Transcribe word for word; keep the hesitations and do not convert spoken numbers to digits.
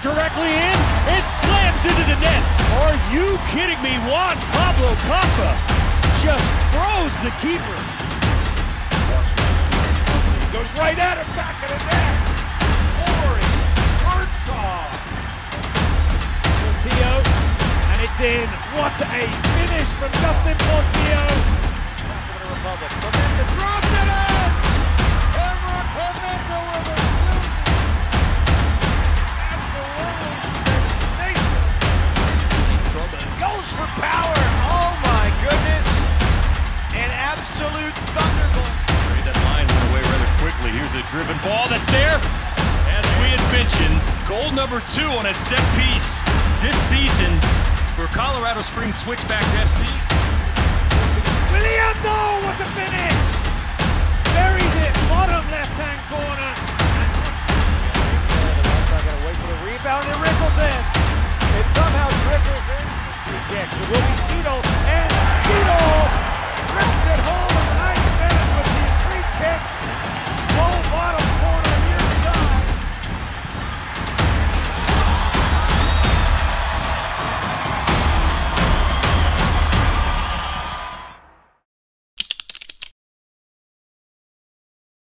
directly in. It slams into the net. Are you kidding me? Juan Pablo Capa just throws the keeper. Goes right at him, back of the net. Corey Birdsall. Portillo, and it's in. What a finish from Justin Portillo. For the Republic. Clemente drops it in. Emma Clemente with a goes for power. Oh my goodness. An absolute thunderbolt. That line went away rather quickly. Here's a driven ball that's there. As we had mentioned, goal number two on a set piece this season for Colorado Springs Switchbacks F C. Williams, oh, what a finish! Buries it, bottom left-hand corner.